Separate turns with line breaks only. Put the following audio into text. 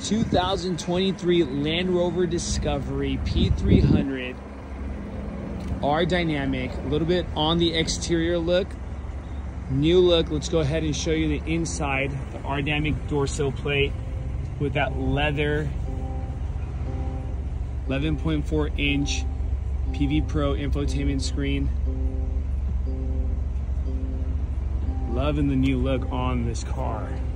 2023 Land Rover Discovery P300 R-Dynamic. A little bit on the exterior look. New look. Let's go ahead and show you the inside. The R-Dynamic door sill plate with that leather 11.4 inch PV Pro infotainment screen. Loving the new look on this car.